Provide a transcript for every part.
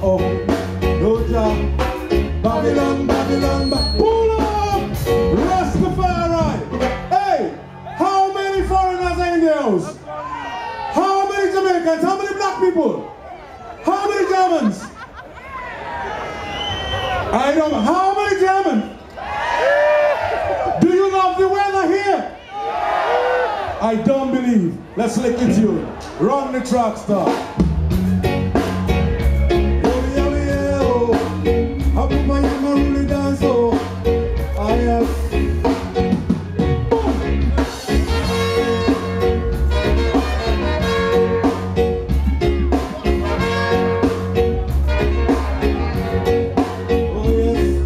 own. No job. Babylon, Babylon, pull up! Rastafari! Hey! How many foreigners are in the house? How many Jamaicans? How many black people? How many Germans? I don't know. How many Germans? Do you love the weather here? I don't believe. Let's lick it to you. Run the track star. I put my hammer really dance, oh, I have. Oh yes.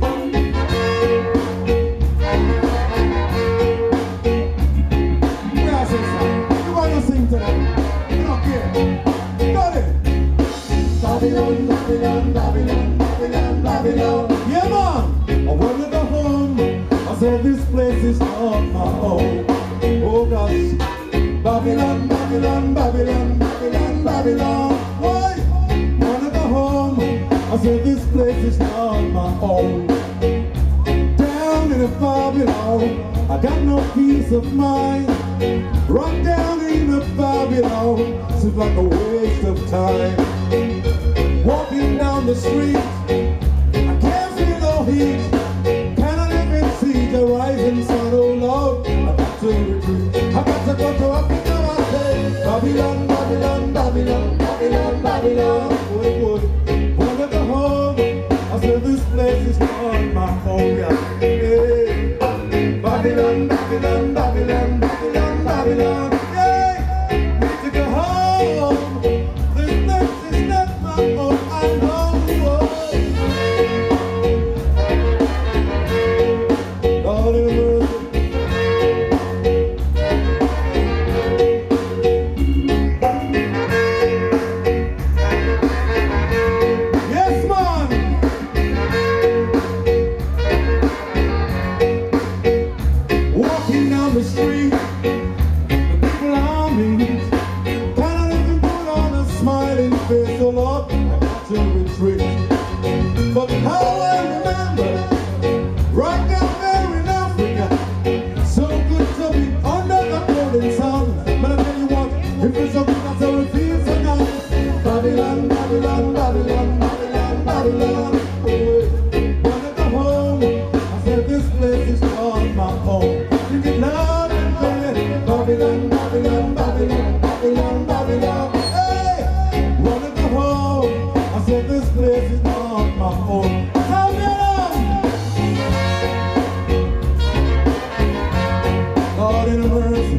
You want to sing to them? I don't care. Got it. Babylon, Babylon, Babylon. Babylon. Yeah, man. I want to go home. I said this place is not my home. Oh gosh. Babylon, Babylon, Babylon, Babylon, Babylon. Why? I want to go home. I said this place is not my home. Down in the Babylon, I got no peace of mind. Run down in the Babylon, seems like a waste of time. Walking down the street, I can't feel no heat. Can I live and see the rising sun, oh Lord? I got to retreat. I got to go to Africa, I say Babylon, Babylon, Babylon, Babylon, Babylon. Boy, boy, wanna go home. I said this place is not my home, yeah. Hey. Babylon, Babylon, Babylon, Babylon, Babylon. Yeah, need to go home. This place is not my home, I know. But how I remember, right down there in Africa, so good to be under the golden sun. But I tell you what, if it's so good, that's how it feels tonight. Babylon, Babylon, Babylon, Babylon, Babylon. Wanna go home? I said this place is not my home. Sing it loud and clear. Babylon, Babylon, Babylon, Babylon, Babylon. Hey, wanna go home? I said this place is not my home. God in mercy.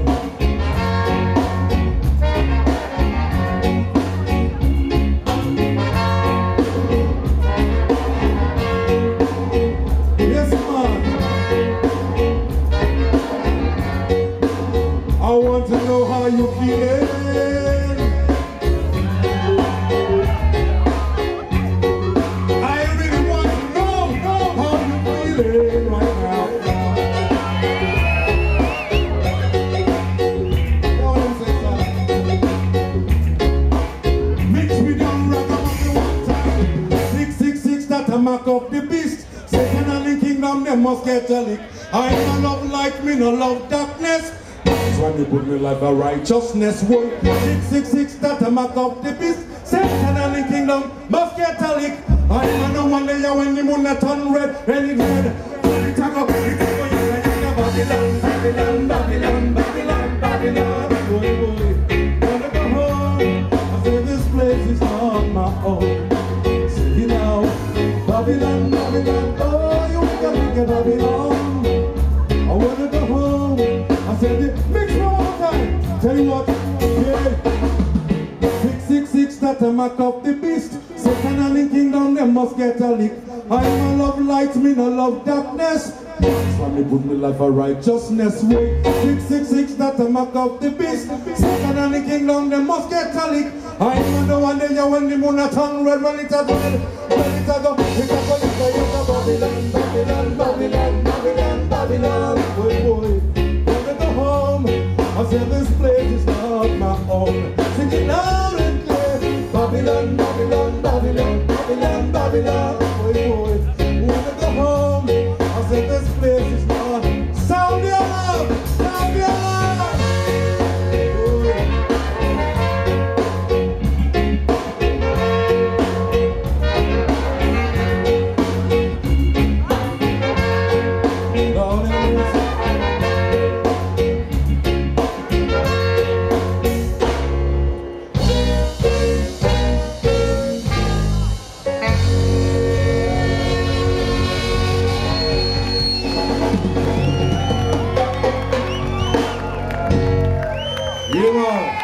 Yes, man. I want to know how you feeling. Mark of the beast, Satan and the kingdom, they must get a lick. I no love light, me no love darkness. That's why me put me life a righteousness. Whoa, 666, that a mark of the beast, Satan and the kingdom must get a lick. I know one day when the moon turn red, and it red, when it go, Babylon, Babylon, Babylon, Babylon, Babylon. Boy, boy, wanna go home? I say this place is not my own. Say it now. Babylon, Babylon, oh, you make a Babylon. I wanna go home. I said it, mix one more time. Tell you what, yeah. 666, that a mark of the beast. Satan and the kingdom, they must get a lick. I no love light, me no love darkness. That's why me put me life a righteousness way. 666, that a mark of the beast. Satan and the kingdom, they must get a lick. I wonder one day when the moon a turn red, when it a go, when it a go, Babylon, Babylon, Babylon, Babylon, Babylon. Boy, boy, wanna go home? I said this place is not my own. Sing it loud and clear. Babylon, Babylon, Babylon. Babylon, Babylon, boy, boy. Wanna go home? I said this place is not. Sound your love, sound your love. Lord have mercy. Yeah.